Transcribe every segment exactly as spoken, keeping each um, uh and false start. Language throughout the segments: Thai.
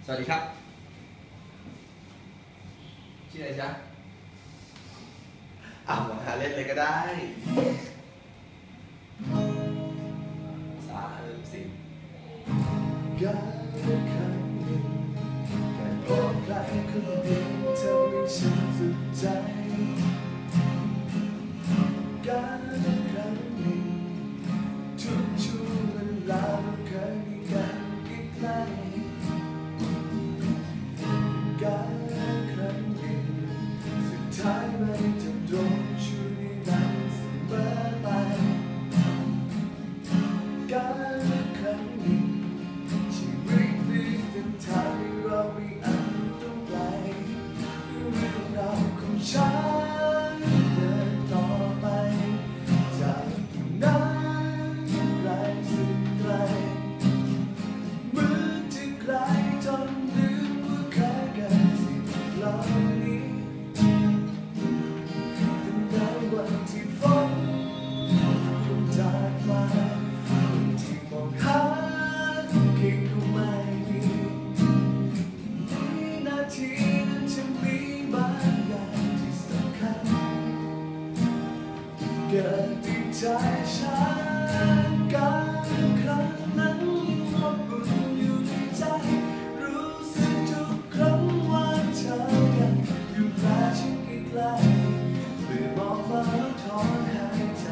สวัสดีครับชื่ออะไรจ๊ะอ้าวมาหาเล่นเลยก็ได้สามสี่การครั้งหนึ่งการพบใครคนเดียวทำให้ฉันสุดใจการครั้งหนึ่งทุกช่วงเวลาเราเคยมีกันใกล้ๆการครั้งหนึ่งสุดท้ายไม่จำตรงช่วยได้เสมอไปการครั้งหนึ่งชีวิตนี้เป็นทางที่เราไม่อาจต้องไกลเรื่องราวของฉันเดินต่อไปจากตรงนั้นไกลสุดไกลเหมือนที่ไกลจนลืมว่าเคยกันสิ่งเหล่านี้ตั้งแต่วันที่ฝนลงจากฟ้าที่มองหาเพียงก็ไม่มีวินาทีนั้นจะมีบางอย่างที่สำคัญเกิดที่ใจฉันการครั้งนั้นอบอุ่นอยู่ในใจรู้สึกทุกครั้งว่าเธอยังอยู่ใกล้ฉันใกล้ๆเมื่อมองฟ้าแล้วถอนหายใจ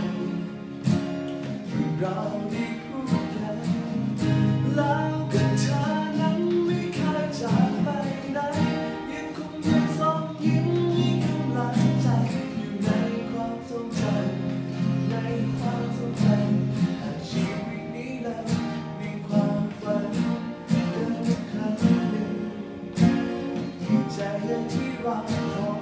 เราได้คู่กันแล้วกับเธอนั้นไม่เคยจากไปไหนยังคงยังส่งยิ้มมีกำลังใจอยู่ในความทรงจำในความทรงจำหากชีวิตนี้นั้นมีความฝันเกินครั้งหนึ่งใจนั้นที่เรา